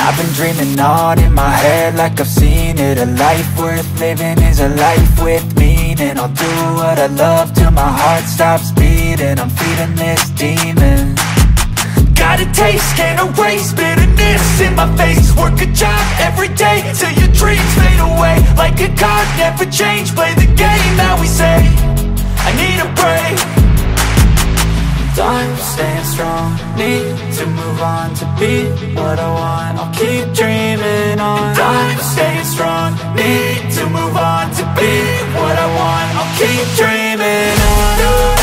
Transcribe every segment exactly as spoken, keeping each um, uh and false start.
I've been dreaming on in my head like I've seen it. A life worth living is a life with meaning. I'll do what I love till my heart stops beating. I'm feeding this demon. Got a taste, can't erase bitterness in my face. Work a job every day till your dreams fade away. Like a card, never change, play the game that we say. I need a break. I'm staying strong, need to move on to be what I want. I'll keep dreaming on. I'm staying strong, need to move on to be what I want. I'll keep dreaming on.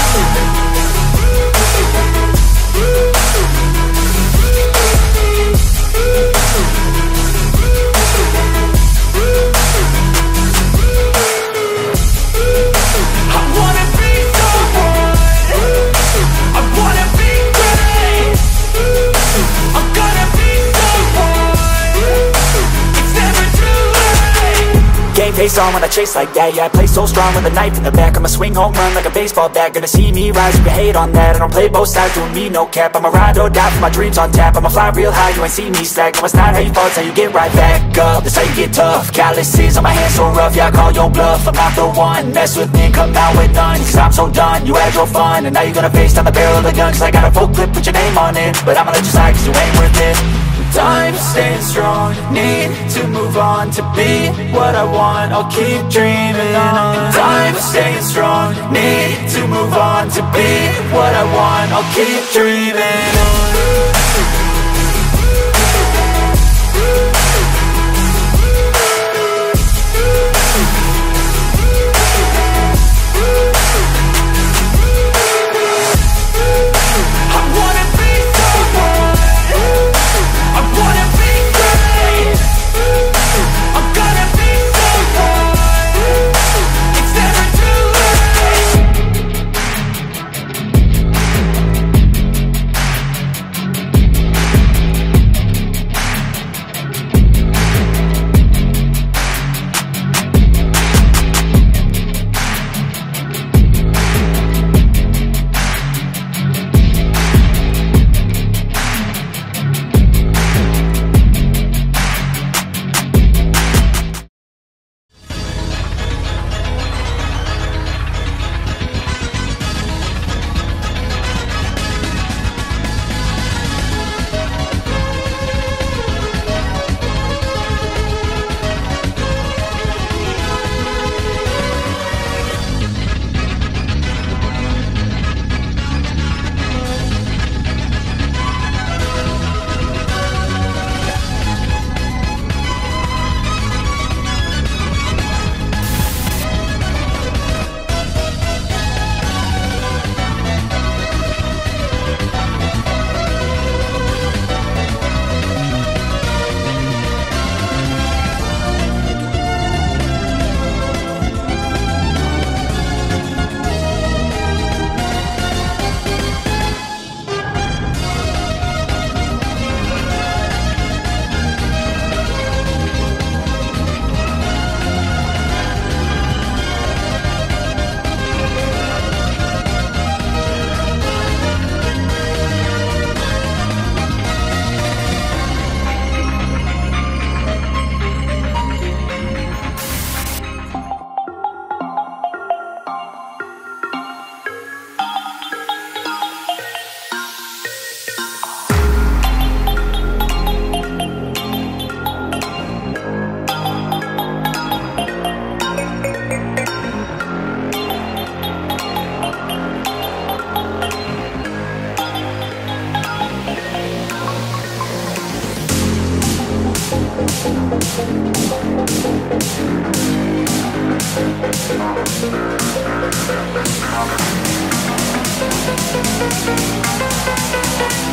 Face on when I chase like that, yeah, I play so strong with a knife in the back. I'ma swing home run like a baseball bat. Gonna see me rise, you can hate on that. I don't play both sides, doing me no cap. I'ma ride or die for my dreams on tap. I'ma fly real high, you ain't see me slack. No, it's not how you fall, it's how you get right back up. That's how you get tough. Calluses on my hands so rough, yeah, I call your bluff. I'm not the one, mess with me, come out with none. Cause I'm so done, you had your fun. And now you're gonna face down the barrel of the gun. Cause I got a full clip, put your name on it. But I'ma let you slide cause you ain't worth it. I'm staying strong, need to move on to be what I want. I'll keep dreaming on. I'm staying strong, need to move on to be what I want. I'll keep dreaming on. We'll be right back.